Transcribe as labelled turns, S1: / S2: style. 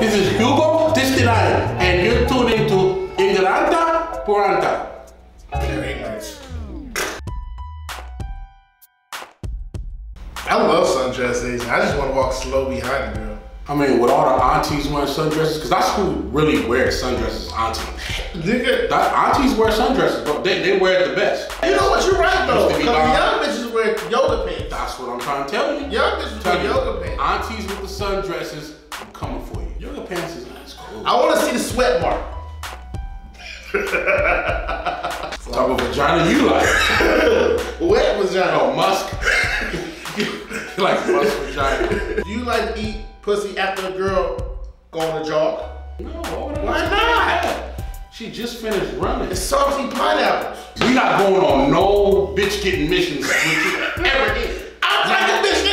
S1: This is Hugo Distillado, and you're tuned into Ignoranta Puranta.
S2: They're ignorant. I love sundress days. I just want to walk slow behind the girl.
S1: I mean, with all the aunties wearing sundresses, because that's who really wears sundresses, aunties.
S2: Nigga.
S1: Aunties wear sundresses, but they wear it the best.
S2: You know what? You're right though. Because young bitches wear yoga pants.
S1: That's what I'm trying to tell you.
S2: Young bitches wear yoga pants.
S1: Aunties with the sundresses, I'm coming for you. Yoga pants is nice, cool.
S2: I want to see the sweat mark.
S1: What type of vagina you like?
S2: Wet vagina.
S1: Oh, musk. You like musk vagina.
S2: Do you like to eat pussy after a girl go on a jog?
S1: No,
S2: why not?
S1: She just finished running.
S2: It's salty pineapples.
S1: We not going on no bitch getting missions with you ever again.
S2: I'm like a bitch